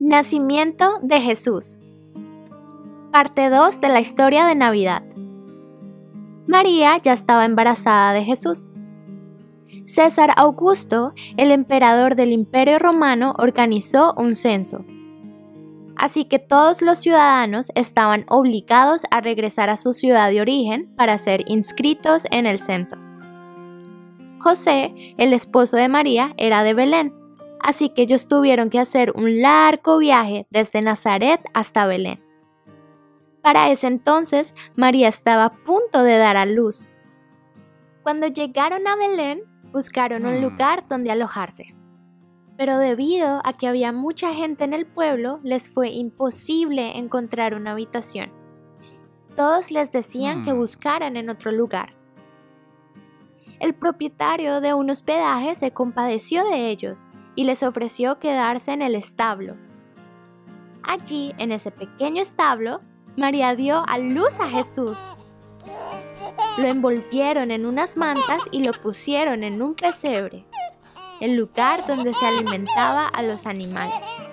Nacimiento de Jesús. Parte 2 de la historia de Navidad. María ya estaba embarazada de Jesús. César Augusto, el emperador del Imperio Romano, organizó un censo. Así que todos los ciudadanos estaban obligados a regresar a su ciudad de origen para ser inscritos en el censo. José, el esposo de María, era de Belén, así que ellos tuvieron que hacer un largo viaje desde Nazaret hasta Belén. Para ese entonces, María estaba a punto de dar a luz. Cuando llegaron a Belén, buscaron un lugar donde alojarse. Pero debido a que había mucha gente en el pueblo, les fue imposible encontrar una habitación. Todos les decían que buscaran en otro lugar. El propietario de un hospedaje se compadeció de ellos y les ofreció quedarse en el establo. Allí, en ese pequeño establo, María dio a luz a Jesús. Lo envolvieron en unas mantas y lo pusieron en un pesebre, el lugar donde se alimentaba a los animales.